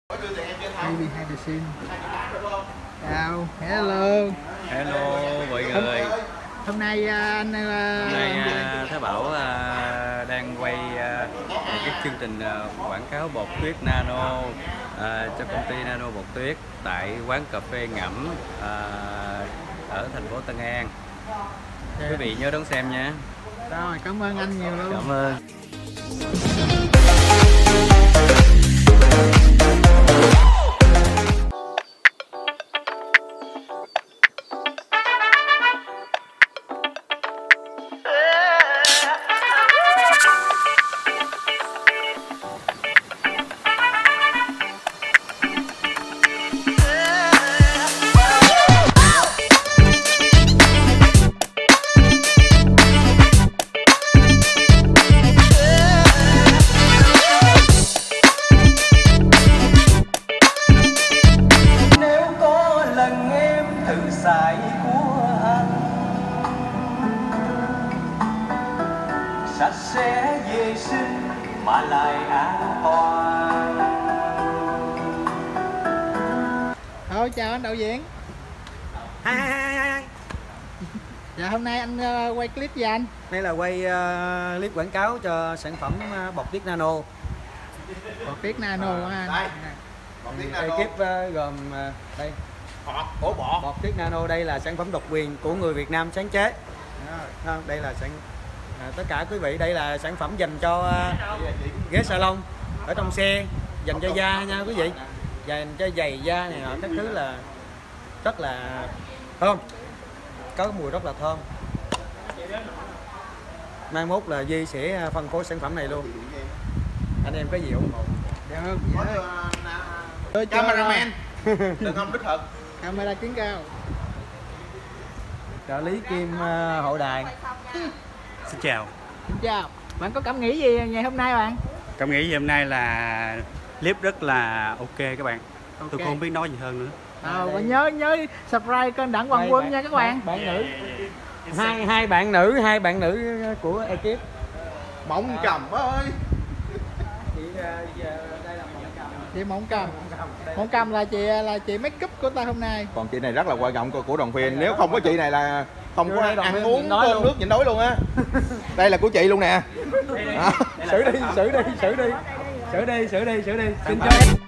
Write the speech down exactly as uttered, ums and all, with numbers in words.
Baby Henderson. Chào, hello. Hello mọi người. Hôm nay anh Hôm nay Thái Bảo đang quay một cái chương trình quảng cáo bột tuyết nano cho công ty Nano Bột Tuyết tại quán cà phê Ngẫm ở thành phố Tân An. Quý vị nhớ đón xem nha. Rồi, cảm ơn anh nhiều luôn. Cảm ơn. Sạch sẽ vệ sinh mà lại an toàn. Thôi chào anh đạo diễn. Hai hai hai hai hai. Dạ hôm nay anh uh, quay clip gì anh? Đây là quay uh, clip quảng cáo cho sản phẩm uh, bột tuyết nano. Bột tuyết nano à, anh. Đây. Bột tuyết nano. Ekip uh, gồm uh, đây. Bọt, ổ bọt. Bột tuyết nano đây là sản phẩm độc quyền của người Việt Nam sáng chế. À, đây là sản à, tất cả quý vị, đây là sản phẩm dành cho uh, ghế salon ở trong xe, dành cho da nha quý vị, dành cho giày da này nọ các thứ, là rất là thơm, có mùi rất là thơm. Mai mốt là Di sẽ phân phối sản phẩm này luôn. Anh em có gì ủng hộ? Dạ không, dạ. Cameraman đừng không đích thực. Camera kiến cao. Trợ lý Kim uh, Hậu Đài. Xin chào. Xin chào. Bạn có cảm nghĩ gì ngày hôm nay bạn? Cảm nghĩ gì hôm nay là clip rất là ok các bạn. Okay. Tôi không biết nói gì hơn nữa. À, bạn nhớ nhớ subscribe kênh Đặng Hoàng Quân nha các bạn. Bạn nữ. Hai hai bạn nữ, hai bạn nữ của ekip. Mộng Cầm ơi. Chị đây là Mộng Cầm. Chị Mộng Cầm. Mộng Cầm là chị là chị make up của ta hôm nay. Còn chị này rất là quan trọng của, của đoàn phim. Nếu không có chị này là không có ăn uống nói cơm nước nhịn đói luôn á. Đây là của chị luôn nè. Xử đi, xử đi, xử đi. Xử đi, xử đi, xử đi. Xin cho